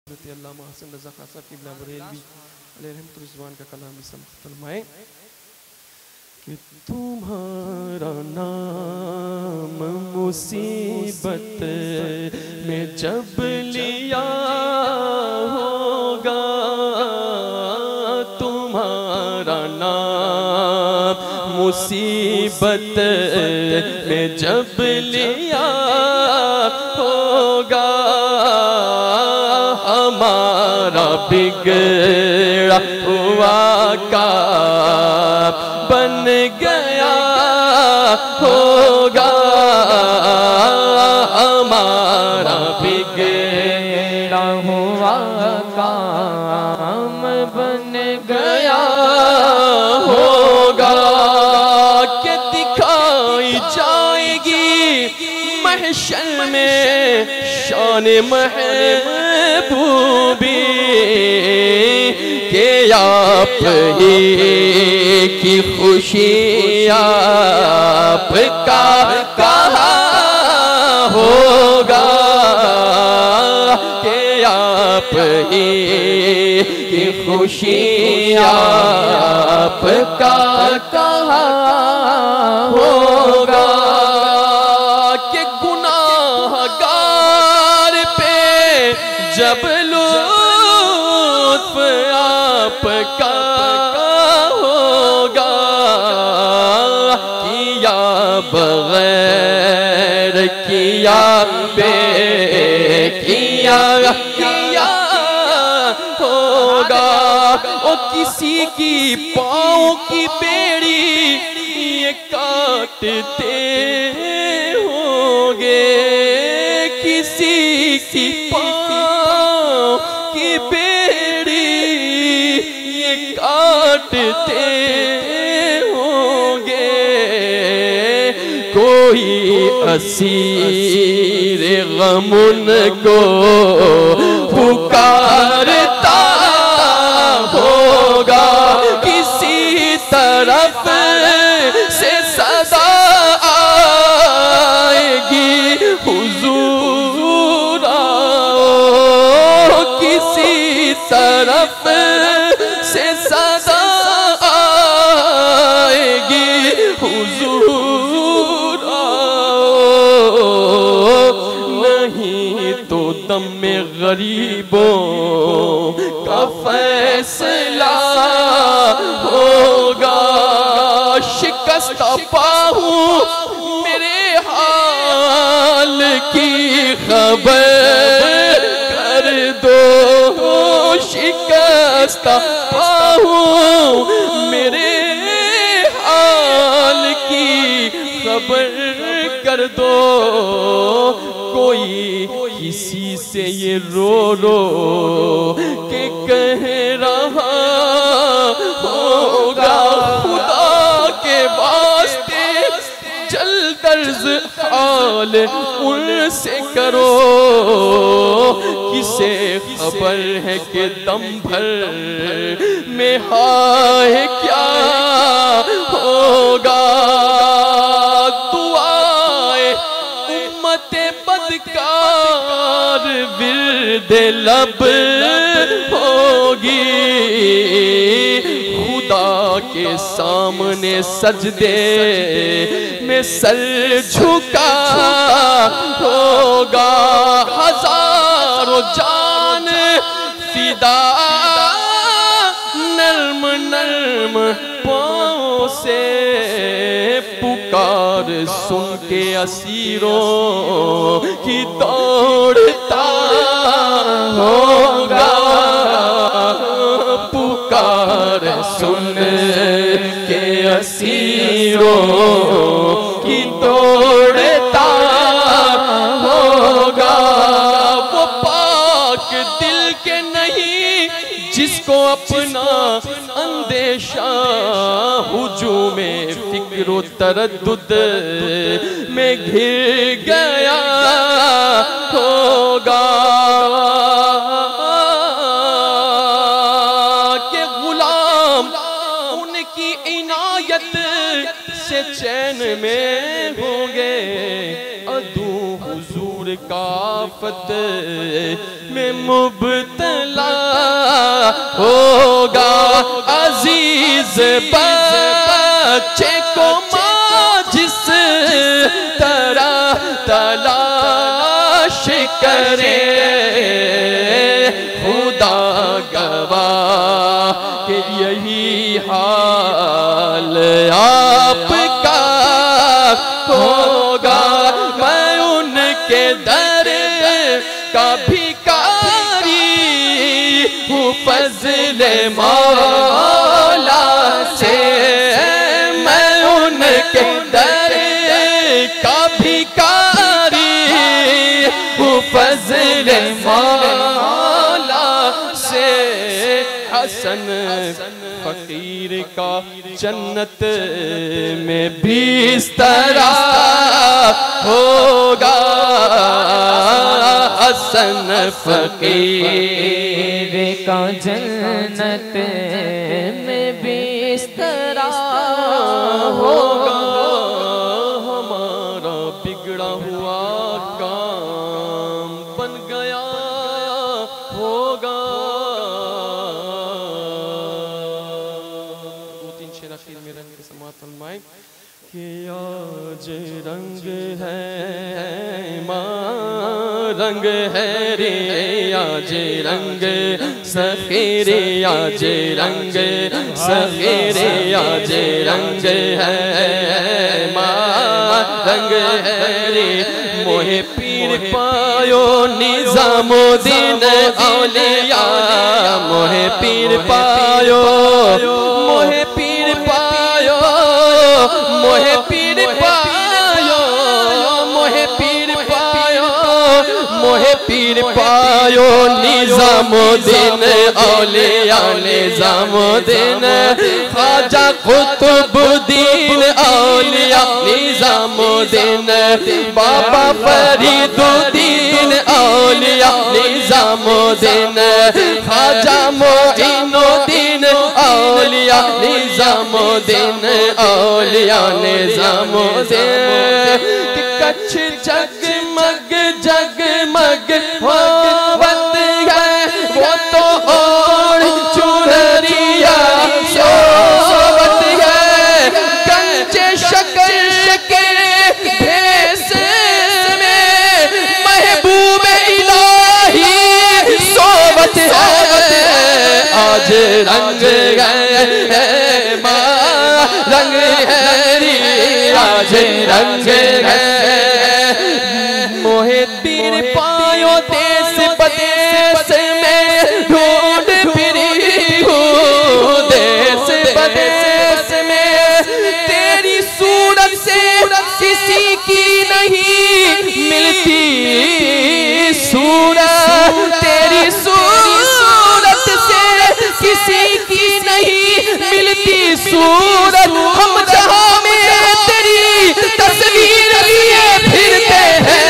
अल्लामा हसन रज़ा खान साहब क़िबला बरेलवी अलैहि रहमतुल रिज़वान का कलाम भी समाअत फरमाएं कि तुम्हारा नाम मुसीबत में जब लिया होगा, तुम्हारा नाम मुसीबत में जब लिया होगा, हमारा बिगड़ा हुआ काम बन गया होगा, हमारा बिगड़ा हुआ काम बन गया होगा, कि दिखाई जाएगी महशर में शान महबूबी, के आप ही की खुशी आपका कहाँ होगा, के आप ही की खुशी आपका कहाँ होगा, कि गुनाहगार पे जब लुत्फ आपका होगा, किया बगैर किया बे किया होगा, और किसी की पाँव की बेड़ी ये काटते होंगे, किसी की पाँव की बेड़ी ये काटते होंगे, कोई असीर गम उनको पुकारता होगा, किसी तरफ से सदा आएगी हुजूर आओ, किसी तरफ से सदा आएगी हुजूर आओ, नहीं तो दम में गरीबों का फैसला होगा, शिकस्त पाहू मेरे हाल की खबर कर दो, शिकस्त पाहू मेरे हाल की खबर कर दो, कोई किसी से ये रो रो के कह रहा होगा, खुदा के वास्ते जल दर्ज हाल उनसे करो, किसे खबर है कि दम भर में हाय क्या होगा, दुआए उम्मते बदकार विर्द लब होगी, खुदा के सामने सजदे में सर झुका होगा, हजारों जान फिदा नर्म नर्म पाँव से पुकार सुन के असीरों की दौड़ता होगा, पुकार सुन के असीरों की दौड़ता होगा, वो पाक दिल के नहीं जिसको अपना अंदेशा हुजूमे फिक्र तरद्दुद में घिर गया होगा, के गुलाम उनकी इनायत से चैन में होंगे, अदू हुजूर का आफत में मुब्तला होगा अजीज बच्चे को माँ जिस तरह तलाश करे, खुदा गवाह कि यही हाल आपका होगा। मैं उनके दर का भिखारी हूँ फज़्ल मौला से, मैं उनके दर का भिखारी हूँ फज़्ल मौला से। हसन फकीर का जन्नत में बिस्तरा होगा, हसन फकीर का जन्नत में बिस्तरा होगा। हमारा बिगड़ा हुआ काम बन गया होगा। दो तीन शेर आखिर में रंग के समात फरमाए कि आज रंग है माँ रंग है रे, आज रंग सखीरे, आज रंग सखीरे, आज रंग है माँ रंग है रे। मोहे पीर पायो निजामुद्दीन औलिया, मोहे पीर पायो, मोहे पीर पायो, मोहे पीर पायो, मोहे पीर पायो, मोहे पीर पायो निजामुद्दीन औलिया, निजामुद्दीन ख्वाजा कुतुबुद्दीन औलिया, निजामुद्दीन बाबा फरीदुद्दीन औलिया, निजामुद्दीन ख्वाजा मोइनुद्दीन औलिया, निजामुद्दीन औलिया, निजामुद्दीन कच्छ जगमग जगमग होवत है वो तो और चुनरिया सोवत है। कंचे शकर के भेष में महबूब इलाही सोवत है। आज रंग है माँ रंग है री, आज रंग है। मोहे पीर पायो देश प्रदेश में ढूंढ फिरी हूँ, देश प्रदेश में तेरी सूरत से किसी की नहीं मिलती सूरत, तेरी सूरत से किसी की नहीं मिलती सूरत। हम जहाँ में तेरी तस्वीर लिए फिरते हैं,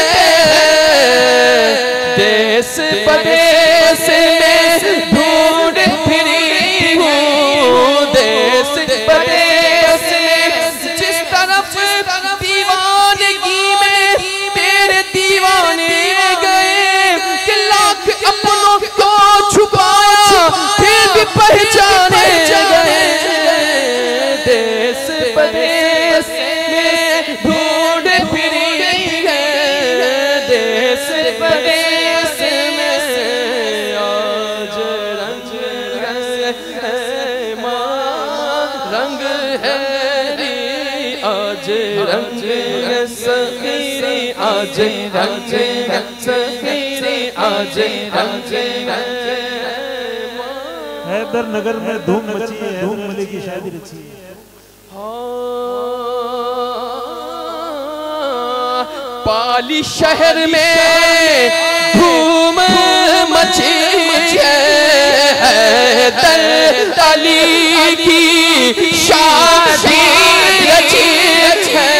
देश प्रदेश में ढूंढ फिरी हूँ, देश प्रदेश में जिस तरफ दीवानगी में तेरे दीवाने गए कि लाख अपनों को छुपाया फिर भी पहचाने गए। देश प्रदेश में ढूंढ फिरी है, देश प्रदेश में आज रंग है माँ रंग है री, आज रंग है सखीरी, आज रंग है सखीरी, आज रंग है। हैदर नगर में धूम मची है, धूम मली की शादी रची है। पाली शहर में धूम मची है, हैदर अली की शादी रची है,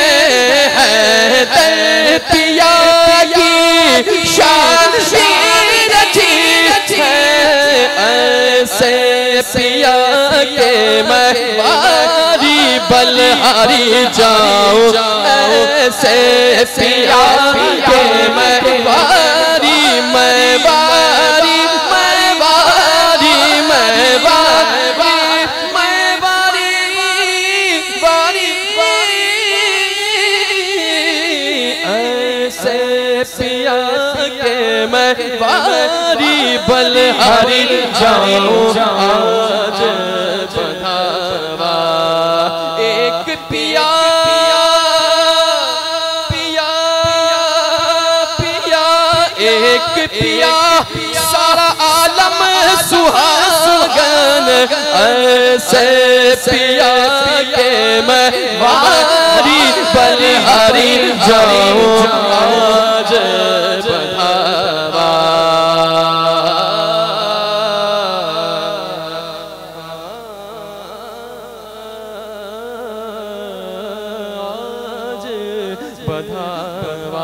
हैदर पिया की शादी रची है। ऐसे पिया के मैं बारी बलहारी जाऊं, ऐसे पिया के मैं बारी, मैं बारी, मैं बारी, मैं वारी बलहारी जाऊं आज बधावा। एक पिया पिया पिया एक पिया सारा आलम सुहागन ऐसे पिया के मैं वारी बलहारी जाऊं आज बधावा। आज बधावा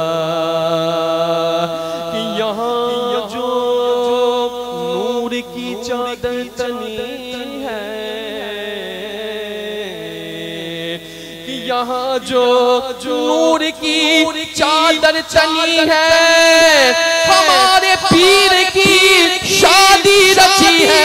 कि यहाँ जो नूर की चादर तनी है, कि यहाँ जो नूर की चादर तनी है, हमारे पीर की शादी रची है।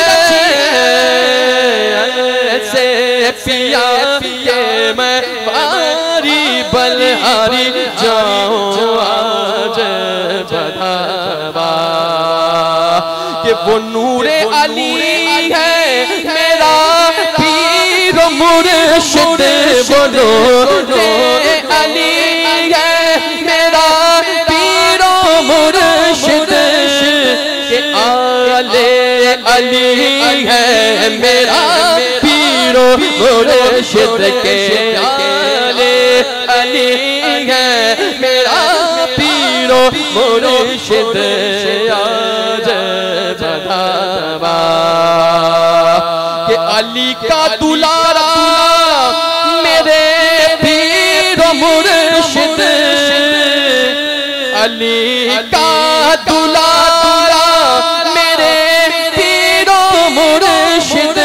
ऐसे पिया के मैं वारी बलहारी जाऊं आज बधावा। कि वो नूरे अली है मेरा पीर मुर्शिद, वो नूरे अली है मेरा पीर मुर्शिद। के आले अली है मेरा पीर मुर्शिद, के आले अली है मेरा पीर मुर्शिद आज बधावा। कि अली का दुलारा मेरे पीर मुर्शिद, अली का दुलारा मेरे पीर मुर्शिद।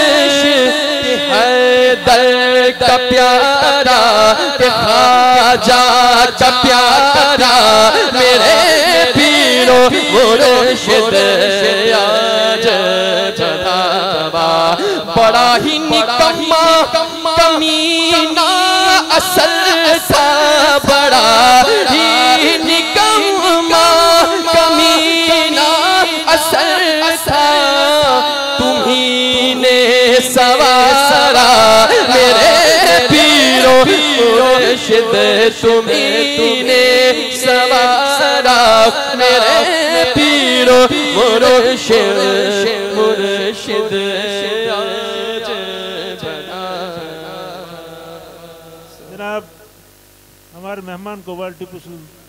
हैदर का प्यारा के ख्वाजा का प्यारा मेरे पीरो मुर्शिद आज बधावा। बड़ा ही निकम्मा कमीना असल था, बड़ा ही निकम्मा कमीना असल था। तुम्ही ने सवारा मेरे पीरो मुर्शिद, तुम्ही ने सवारा मेरे पीरो मुर्शिद, मुर्शिद आज बधावा। जनाब हमारे मेहमान को वर्ल्ड टिपू